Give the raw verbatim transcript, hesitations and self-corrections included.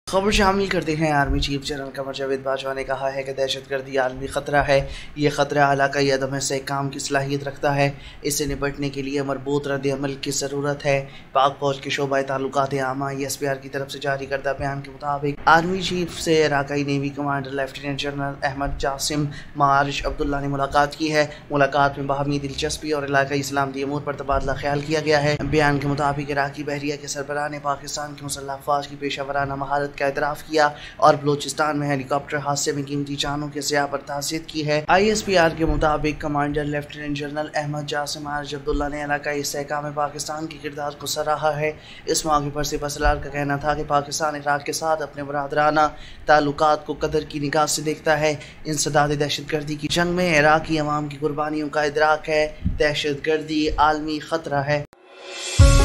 खबर शामिल करते हैं। Army chief general Qamar Javed Bajwa ने कहा है कि दहशतगर्दी आलमी ख़तरा है। ये ख़तरा इलाक़ाई अदम इस्तेहकाम की सलाहियत रखता है। इससे निपटने के लिए मरबूत रद्द अमल की ज़रूरत है। पाक फ़ौज के शोबा ताल्लुकात आमा ई एस पी आर की तरफ से जारी करदा बयान के मुताबिक आर्मी चीफ से इलाक़ाई navy commander lieutenant general Ahmed Jasim Marish Abdullah ने मुलाकात की है। मुलाकात में बाहमी दिलचस्पी और इलाक़ाई सलामती अमूर पर तबादला ख्याल किया गया है। बयान के मुताबिक इराक़ी बहरिया के सरबराह ने पाकिस्तान की मुसल्लह अफ़वाज की पेशा वराना महारत का एतराफ़ किया और बलूचिस्तान में हेलीकॉप्टर हादसे में कीमती जानों के ज़िया पर ताज़ियत की है। आई एस पी आर के मुताबिक commander lieutenant general Ahmed Jasim Marish Abdullah ने इलाक़ाई इस्तेहकाम में पाकिस्तान के किरदार को सराहा है। इस मौके पर सिपह सलार का कहना था कि पाकिस्तान इराक़ के साथ अपने बरादराना ताल्लुकात को कदर की निगाह से देखता है। इंसदाद दहशतगर्दी की जंग में इराक़ी अवाम की कुर्बानियों का इदराक है। दहशतगर्दी आलमी ख़तरा है।